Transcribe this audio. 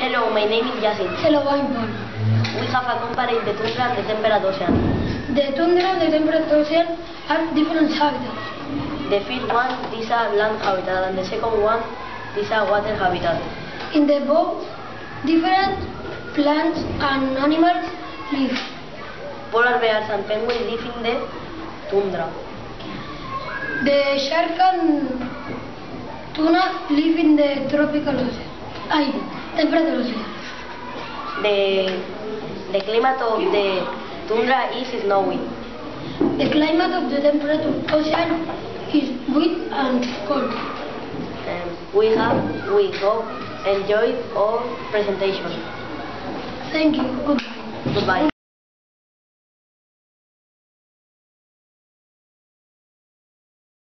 Hello, my name is Yasin. Hello, I'm Paul. We have a compared the tundra and the temperate ocean. The tundra and the temperate ocean are different habitats. The first one is a land habitat and the second one is a water habitat. In the both, different plants and animals live. Polar bears and penguins live in the tundra. The shark and tuna live in the tropical ocean. Temperate ocean. The climate of the tundra is snowy. The climate of the temperate ocean is wet and cold. We hope enjoyed our presentation. Thank you. Goodbye. Goodbye.